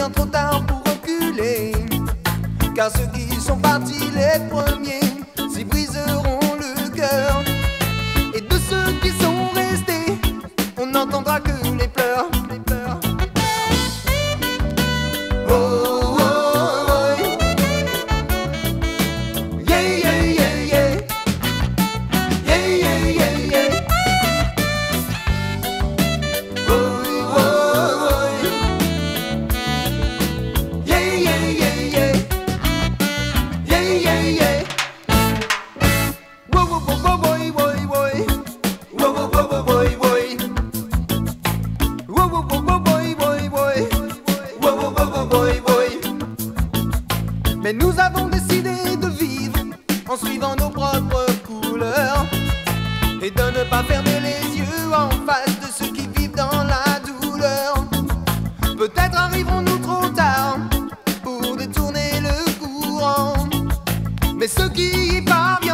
bien trop tard pour reculer, car ceux qui sont partis les premiers s'y briseront le cœur. Et de ceux qui sont restés, on n'entendra que les pleurs. Oh, oh, oh, yeah, yeah, yeah, yeah. Yeah, yeah, yeah, yeah. Oh, oh, oh, yeah, yeah, yeah, yeah. Yeah, yeah, yeah. Whoa, whoa, whoa, whoa, boy, boy, boy. Whoa, whoa, whoa, whoa, boy, boy. Whoa, whoa, whoa, whoa, boy, boy, boy. Whoa, whoa, whoa, whoa, boy, boy. Mais nous avons décidé de vivre en suivant nos propres couleurs et de ne pas fermer les yeux en face de ceux qui vivent dans la douleur. Peut-être arriverons-nous trop tard pour détourner le courant, mais ceux qui y parviennent